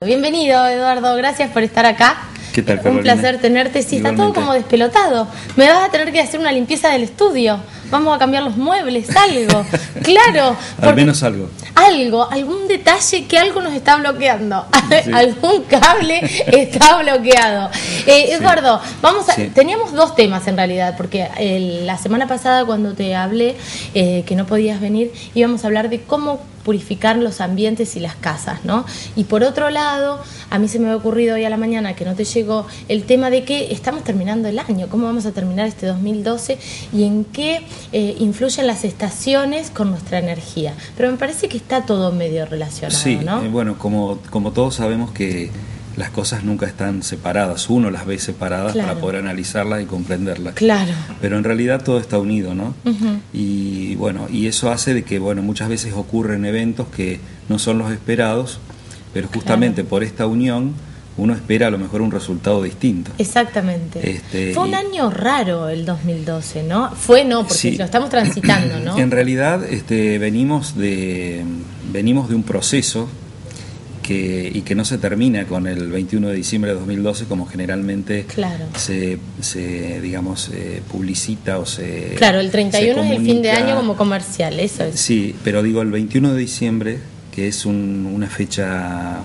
Bienvenido, Eduardo, gracias por estar acá. ¿Qué tal, Carolina? Un placer tenerte. Sí, Igualmente. está todo como despelotado. Me vas a tener que hacer una limpieza del estudio. Vamos a cambiar los muebles, algo. Claro. Al menos algo. Algún detalle que algo nos está bloqueando. Sí. Algún cable está bloqueado. Eduardo, teníamos dos temas en realidad, porque la semana pasada cuando te hablé que no podías venir, íbamos a hablar de cómo purificar los ambientes y las casas, ¿no? Y por otro lado, a mí se me había ocurrido hoy a la mañana que no te llegó el tema de que estamos terminando el año, cómo vamos a terminar este 2012 y en qué influyen las estaciones con nuestra energía. Pero me parece que está todo medio relacionado, sí, ¿no? Bueno, como todos sabemos que las cosas nunca están separadas, uno las ve separadas, claro, para poder analizarlas y comprenderlas. Claro. Pero en realidad todo está unido, ¿no? Uh-huh. Y bueno, y eso hace de que, bueno, muchas veces ocurren eventos que no son los esperados, pero justamente, claro, por esta unión uno espera a lo mejor un resultado distinto. Exactamente. Fue un año raro el 2012, ¿no? Porque sí, lo estamos transitando, ¿no? En realidad venimos de un proceso que no se termina con el 21 de diciembre de 2012 como generalmente, claro, se publicita o se... Claro, el 31 es el fin de año como comercial, eso es. Sí, pero digo, el 21 de diciembre, que es una fecha,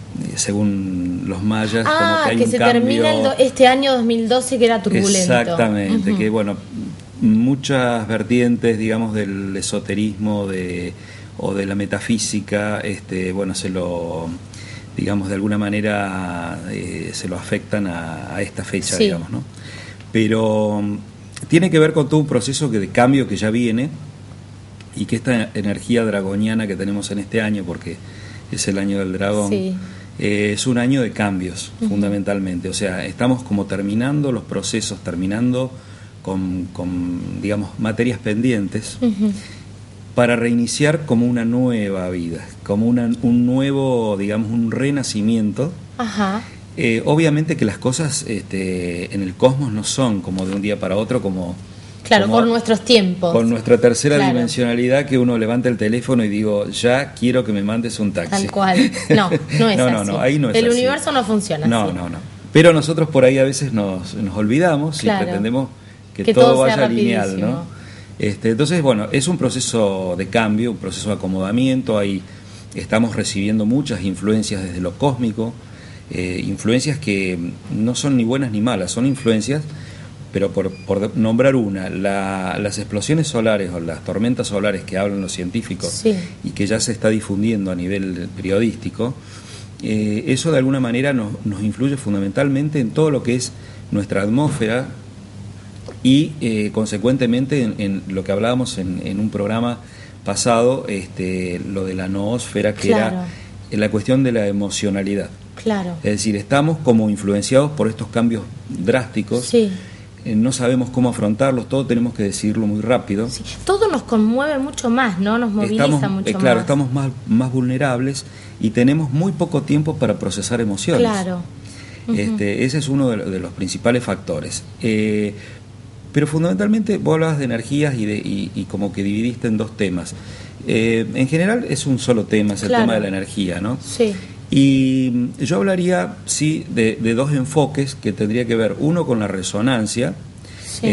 según los mayas, como que hay un se cambio... termina este año 2012 que era turbulento. Exactamente, uh-huh, que bueno, muchas vertientes, digamos, del esoterismo, o de la metafísica, bueno, digamos, de alguna manera se lo afectan a esta fecha, sí, digamos, ¿no? Pero tiene que ver con todo un proceso de cambio que ya viene y que esta energía dragoniana que tenemos en este año, porque es el año del dragón, sí, es un año de cambios, uh-huh, fundamentalmente. O sea, estamos como terminando los procesos, terminando con digamos, materias pendientes, uh-huh, para reiniciar como una nueva vida, como un nuevo, digamos, un renacimiento. Ajá. Obviamente que las cosas en el cosmos no son como de un día para otro, claro, con nuestros tiempos. Con nuestra tercera, claro, dimensionalidad, que uno levanta el teléfono y digo, ya quiero que me mandes un taxi. Tal cual. No es así. No, ahí no es el así. Universo no funciona así. No. Pero nosotros por ahí a veces nos olvidamos, claro, y pretendemos que todo vaya lineal, ¿no? Entonces, bueno, es un proceso de cambio, un proceso de acomodamiento. Ahí estamos recibiendo muchas influencias desde lo cósmico, influencias que no son ni buenas ni malas, son influencias, pero por nombrar una, las explosiones solares o las tormentas solares que hablan los científicos, sí, y que ya se está difundiendo a nivel periodístico, eso de alguna manera nos influye fundamentalmente en todo lo que es nuestra atmósfera. Y consecuentemente en lo que hablábamos en un programa pasado, lo de la noósfera, que, claro, era la cuestión de la emocionalidad. Claro. Es decir, estamos como influenciados por estos cambios drásticos, sí, no sabemos cómo afrontarlos, todo tenemos que decidirlo muy rápido. Sí. Todo nos conmueve mucho más, ¿no? Nos moviliza mucho más. Claro, estamos más vulnerables y tenemos muy poco tiempo para procesar emociones. Claro. Uh-huh. Ese es uno de los principales factores. Pero fundamentalmente vos hablabas de energías y como que dividiste en dos temas. En general es un solo tema, es, claro, el tema de la energía, ¿no? Sí. Y yo hablaría, sí, de dos enfoques que tendría que ver, uno con la resonancia, sí,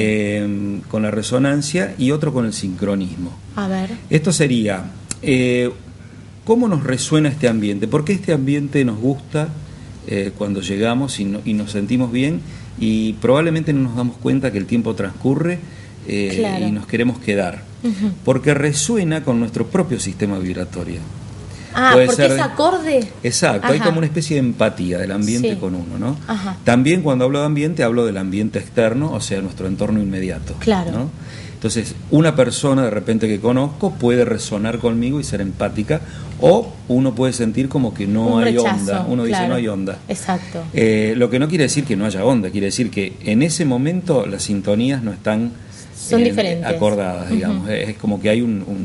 y otro con el sincronismo. A ver. Esto sería, ¿cómo nos resuena este ambiente? ¿Por qué este ambiente nos gusta cuando llegamos y nos sentimos bien? Y probablemente no nos damos cuenta que el tiempo transcurre, claro, y nos queremos quedar, uh-huh, porque resuena con nuestro propio sistema vibratorio. Porque es acorde. Exacto, ajá, hay como una especie de empatía del ambiente, sí, con uno, ¿no? Ajá. También cuando hablo de ambiente, hablo del ambiente externo, o sea, nuestro entorno inmediato. Claro. ¿No? Entonces, una persona de repente que conozco puede resonar conmigo y ser empática, o uno puede sentir como que no hay rechazo, onda. Uno, claro, dice no hay onda. Exacto. Lo que no quiere decir que no haya onda, quiere decir que en ese momento las sintonías no están son diferentes, acordadas, digamos. Uh-huh. Es como que hay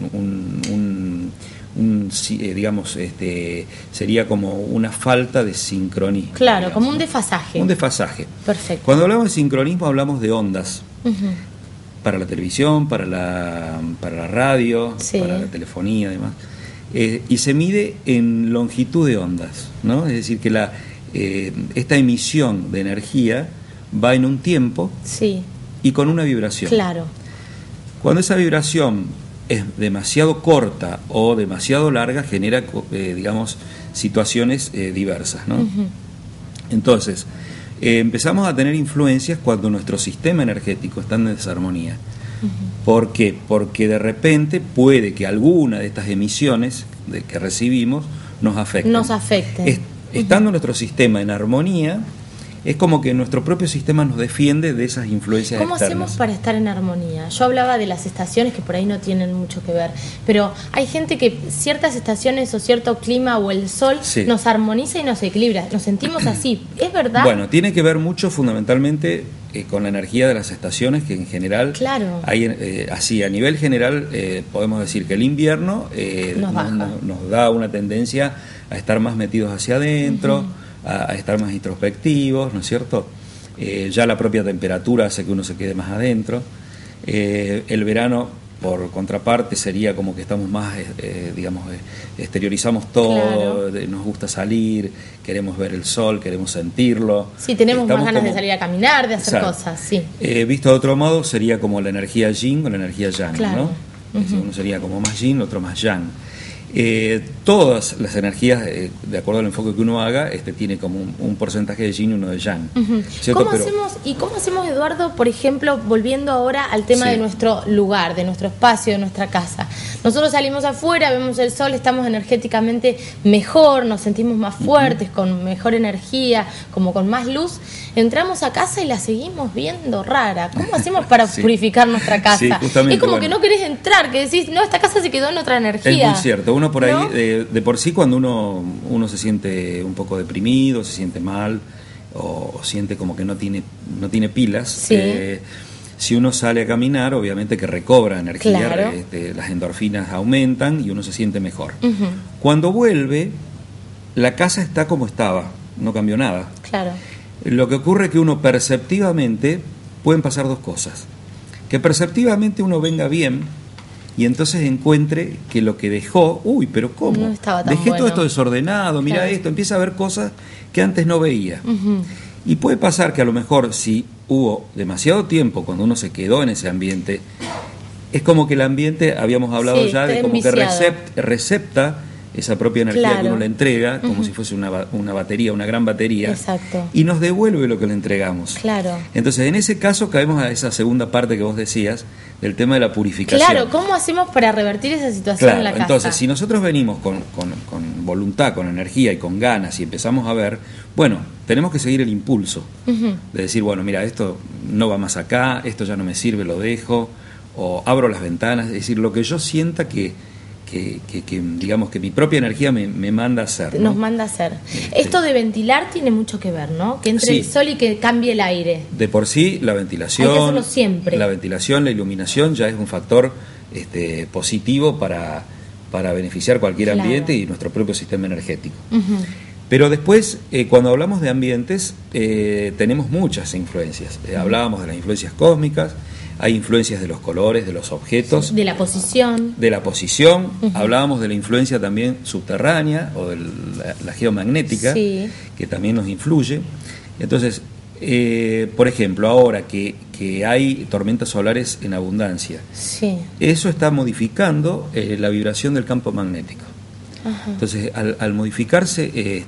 digamos, sería como una falta de sincronismo. Claro, digamos, como un ¿no? desfasaje. Un desfasaje. Perfecto. Cuando hablamos de sincronismo hablamos de ondas. Uh-huh. Para la televisión, para la radio, sí, para la telefonía, además. y se mide en longitud de ondas, ¿no? Es decir, que esta emisión de energía va en un tiempo y con una vibración. Claro. Cuando esa vibración es demasiado corta o demasiado larga, genera, digamos, situaciones diversas, ¿no? Entonces, empezamos a tener influencias cuando nuestro sistema energético está en desarmonía. ¿Por qué? Porque de repente puede que alguna de estas emisiones que recibimos nos afecten. Estando nuestro sistema en armonía, es como que nuestro propio sistema nos defiende de esas influencias externas. ¿Cómo hacemos para estar en armonía? Yo hablaba de las estaciones que por ahí no tienen mucho que ver, pero hay gente que ciertas estaciones o cierto clima o el sol nos armoniza y nos equilibra, nos sentimos así, ¿es verdad? Bueno, tiene que ver mucho fundamentalmente con la energía de las estaciones, que en general hay, así a nivel general podemos decir que el invierno nos da una tendencia a estar más metidos hacia adentro, a estar más introspectivos, ¿no es cierto? Ya la propia temperatura hace que uno se quede más adentro. El verano, por contraparte, sería como que estamos más, digamos, exteriorizamos todo, nos gusta salir, queremos ver el sol, queremos sentirlo. Sí, tenemos más ganas de salir a caminar, de hacer cosas, sí. Visto de otro modo, sería como la energía yin o la energía yang, ¿no? Uno sería como más yin, otro más yang. Todas las energías, de acuerdo al enfoque que uno haga, tiene como un porcentaje de yin y uno de yang. ¿Cómo hacemos, Eduardo, por ejemplo, volviendo ahora al tema de nuestro lugar, de nuestro espacio, de nuestra casa? Nosotros salimos afuera, vemos el sol, estamos energéticamente mejor, nos sentimos más fuertes, con mejor energía, como con más luz. Entramos a casa y la seguimos viendo rara. ¿Cómo hacemos para purificar nuestra casa? Es como que no querés entrar, que decís, no, esta casa se quedó en otra energía. Es muy cierto. Uno por ahí, de por sí, cuando uno se siente un poco deprimido, se siente mal o siente como que no tiene pilas, si uno sale a caminar, obviamente que recobra energía, las endorfinas aumentan y uno se siente mejor. Cuando vuelve, la casa está como estaba, no cambió nada. Claro. Lo que ocurre es que uno perceptivamente, pueden pasar dos cosas. Que perceptivamente uno venga bien y entonces encuentre que lo que dejó, pero ¿cómo? No estaba tan Dejé todo esto desordenado, mira esto, empieza a ver cosas que antes no veía. Y puede pasar que a lo mejor si hubo demasiado tiempo cuando uno se quedó en ese ambiente, es como que el ambiente, habíamos hablado ya, de como que recepta esa propia energía que uno le entrega, como si fuese una batería, una gran batería, y nos devuelve lo que le entregamos. Entonces, en ese caso caemos a esa segunda parte que vos decías, del tema de la purificación. Claro, ¿cómo hacemos para revertir esa situación en la casa? Entonces, si nosotros venimos con voluntad, con energía y con ganas y empezamos a ver, bueno, tenemos que seguir el impulso de decir, bueno, mira, esto no va más acá, esto ya no me sirve, lo dejo, o abro las ventanas, es decir, lo que yo sienta que digamos que mi propia energía me manda a hacer, ¿no? Nos manda a hacer. Esto de ventilar tiene mucho que ver, ¿no? Que entre el sol y que cambie el aire. De por sí, la ventilación. Hay que hacerlo siempre. La ventilación, la iluminación ya es un factor positivo para beneficiar cualquier ambiente y nuestro propio sistema energético. Pero después, cuando hablamos de ambientes, tenemos muchas influencias. Hablábamos de las influencias cósmicas. Hay influencias de los colores, de los objetos. De la posición. Hablábamos de la influencia también subterránea o de la geomagnética, que también nos influye. Entonces, por ejemplo, ahora que hay tormentas solares en abundancia, eso está modificando la vibración del campo magnético. Entonces, al modificarse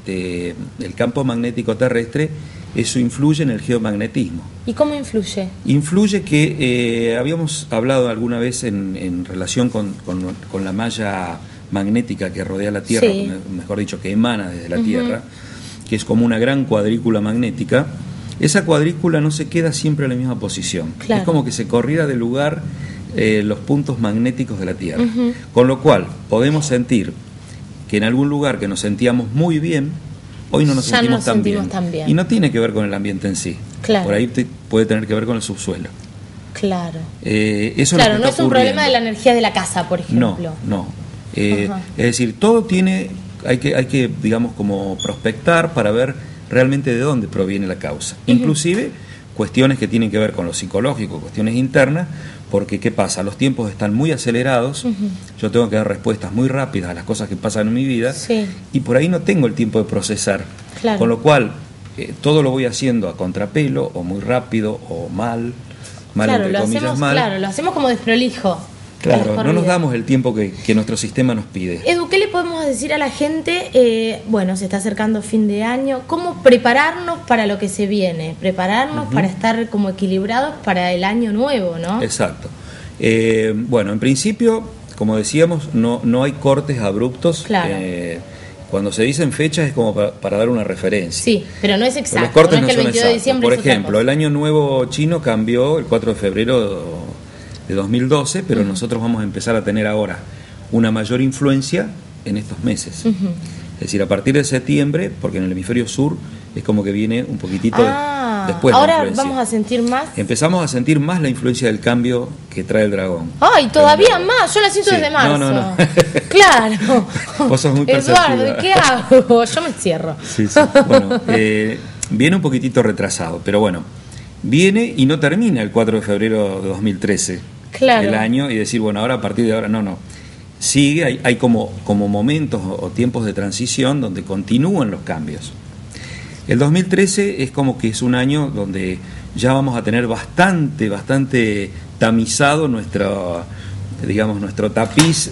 el campo magnético terrestre, eso influye en el geomagnetismo. ¿Y cómo influye? Influye que habíamos hablado alguna vez en relación con la malla magnética que rodea la Tierra, mejor dicho, que emana desde la Tierra, que es como una gran cuadrícula magnética. Esa cuadrícula no se queda siempre en la misma posición. Es como que se corriera de lugar los puntos magnéticos de la Tierra. Con lo cual, podemos sentir que en algún lugar que nos sentíamos muy bien, hoy no nos sentimos tan bien. Y no tiene que ver con el ambiente en sí. Por ahí puede tener que ver con el subsuelo. Eso no es un problema de la energía de la casa, por ejemplo. No. Es decir, todo hay que, digamos, como prospectar para ver realmente de dónde proviene la causa. Inclusive cuestiones que tienen que ver con lo psicológico, cuestiones internas, porque ¿qué pasa? Los tiempos están muy acelerados, yo tengo que dar respuestas muy rápidas a las cosas que pasan en mi vida, y por ahí no tengo el tiempo de procesar, con lo cual todo lo voy haciendo a contrapelo, o muy rápido, o mal entre comillas, mal. Claro, lo hacemos como desprolijo. Claro, no nos damos el tiempo que nuestro sistema nos pide. Edu, ¿qué le podemos decir a la gente? Bueno, se está acercando fin de año. ¿Cómo prepararnos para lo que se viene? Prepararnos para estar como equilibrados para el año nuevo, ¿no? Exacto. Bueno, en principio, como decíamos, no hay cortes abruptos. Claro. Cuando se dicen fechas es como para dar una referencia. Sí, pero no es exacto. Pero los cortes no es que el 22 de diciembre. Por ejemplo, el año nuevo chino cambió el 4 de febrero de 2012, pero nosotros vamos a empezar a tener ahora una mayor influencia en estos meses. Es decir, a partir de septiembre, porque en el hemisferio sur es como que viene un poquitito después. Ahora vamos a sentir más. Empezamos a sentir más la influencia del cambio que trae el dragón. ¡Ay, todavía más! Yo la siento desde marzo. No. Claro. Vos sos muy perceptiva. Eduardo, ¿y qué hago? Yo me encierro. Sí. Bueno, viene un poquitito retrasado, pero bueno, viene y no termina el 4 de febrero de 2013. Claro. El año, y decir, bueno, ahora a partir de ahora, no. Sigue, hay como momentos o tiempos de transición donde continúan los cambios. El 2013 es como que es un año donde ya vamos a tener bastante tamizado nuestro tapiz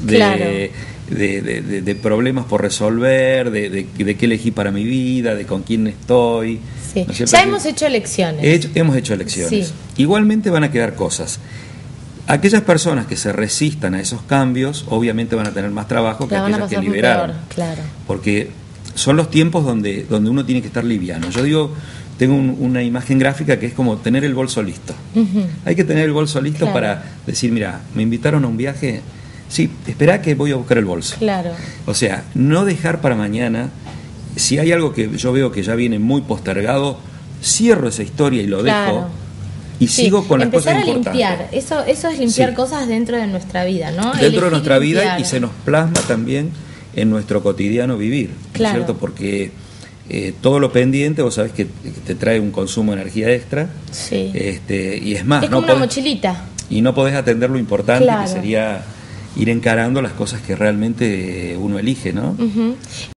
de problemas por resolver, de qué elegí para mi vida, de con quién estoy. Sí. ¿No ya hemos hecho elecciones? Hemos hecho elecciones. Sí. Igualmente van a quedar cosas. Aquellas personas que se resistan a esos cambios, obviamente van a tener más trabajo que aquellas que liberaron. Claro. Porque son los tiempos donde uno tiene que estar liviano. Yo tengo una imagen gráfica que es como tener el bolso listo. Hay que tener el bolso listo para decir, mira, me invitaron a un viaje, sí, espera que voy a buscar el bolso. Claro. O sea, no dejar para mañana. Si hay algo que yo veo que ya viene muy postergado, cierro esa historia y lo dejo. Y sigo con las cosas importantes. Empezar a limpiar, eso es limpiar cosas dentro de nuestra vida, ¿no? Dentro de nuestra vida, y se nos plasma también en nuestro cotidiano vivir, claro. ¿Cierto? Porque todo lo pendiente, vos sabés que te trae un consumo de energía extra, y es más, es como una mochilita. Y no podés atender lo importante, que sería ir encarando las cosas que realmente uno elige, ¿no?